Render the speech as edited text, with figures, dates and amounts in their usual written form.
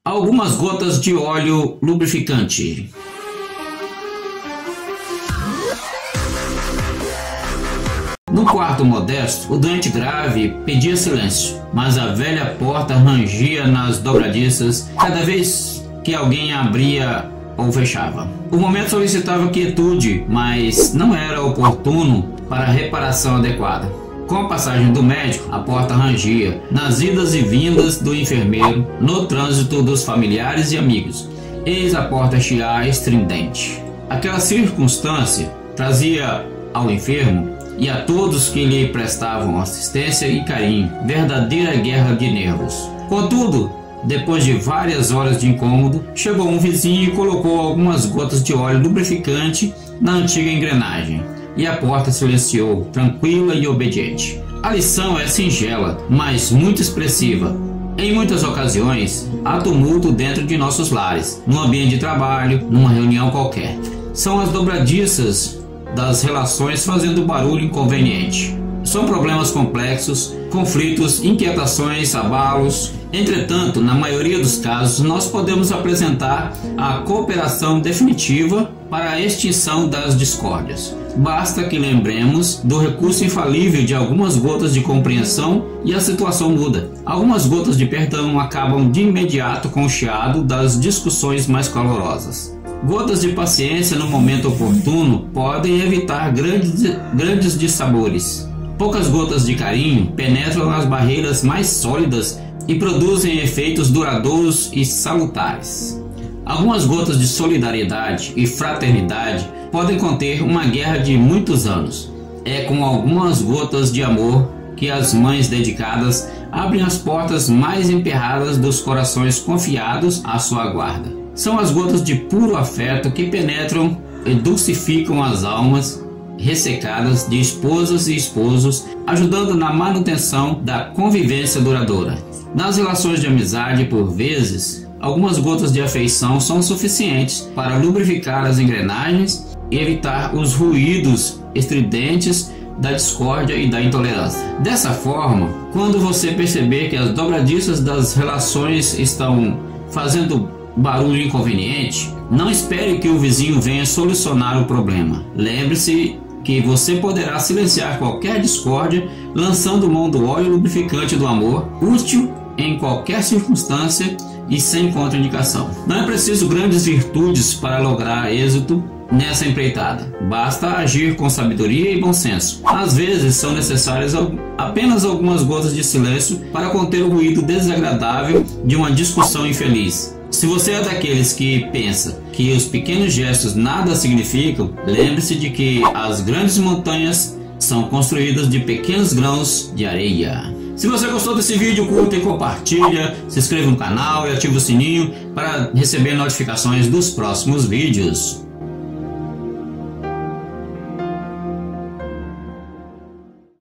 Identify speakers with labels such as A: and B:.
A: Algumas gotas de óleo lubrificante. No quarto modesto, o doente grave pedia silêncio, mas a velha porta rangia nas dobradiças cada vez que alguém abria ou fechava. O momento solicitava quietude, mas não era oportuno para a reparação adequada. Com a passagem do médico, a porta rangia nas idas e vindas do enfermeiro, no trânsito dos familiares e amigos. Eis a porta chiar estridente. Aquela circunstância trazia ao enfermo e a todos que lhe prestavam assistência e carinho verdadeira guerra de nervos. Contudo, depois de várias horas de incômodo, chegou um vizinho e colocou algumas gotas de óleo lubrificante na antiga engrenagem, e a porta silenciou, tranquila e obediente. A lição é singela, mas muito expressiva. Em muitas ocasiões, há tumulto dentro de nossos lares, no ambiente de trabalho, numa reunião qualquer. São as dobradiças das relações fazendo barulho inconveniente. São problemas complexos, conflitos, inquietações, abalos. Entretanto, na maioria dos casos, nós podemos apresentar a cooperação definitiva para a extinção das discórdias. Basta que lembremos do recurso infalível de algumas gotas de compreensão e a situação muda. Algumas gotas de perdão acabam de imediato com o chiado das discussões mais calorosas. Gotas de paciência no momento oportuno podem evitar grandes dissabores. Poucas gotas de carinho penetram nas barreiras mais sólidas e produzem efeitos duradouros e salutares. Algumas gotas de solidariedade e fraternidade podem conter uma guerra de muitos anos. É com algumas gotas de amor que as mães dedicadas abrem as portas mais emperradas dos corações confiados à sua guarda. São as gotas de puro afeto que penetram e dulcificam as almas ressecadas de esposas e esposos, ajudando na manutenção da convivência duradoura. Nas relações de amizade, por vezes, algumas gotas de afeição são suficientes para lubrificar as engrenagens e evitar os ruídos estridentes da discórdia e da intolerância. Dessa forma, quando você perceber que as dobradiças das relações estão fazendo barulho inconveniente, não espere que o vizinho venha solucionar o problema. Lembre-se que você poderá silenciar qualquer discórdia lançando mão do óleo lubrificante do amor, útil em qualquer circunstância e sem contraindicação. Não é preciso grandes virtudes para lograr êxito nessa empreitada. Basta agir com sabedoria e bom senso. Às vezes são necessárias apenas algumas gotas de silêncio para conter o ruído desagradável de uma discussão infeliz. Se você é daqueles que pensa que os pequenos gestos nada significam, lembre-se de que as grandes montanhas são construídas de pequenos grãos de areia. Se você gostou desse vídeo, curta e compartilha, se inscreva no canal e ative o sininho para receber notificações dos próximos vídeos.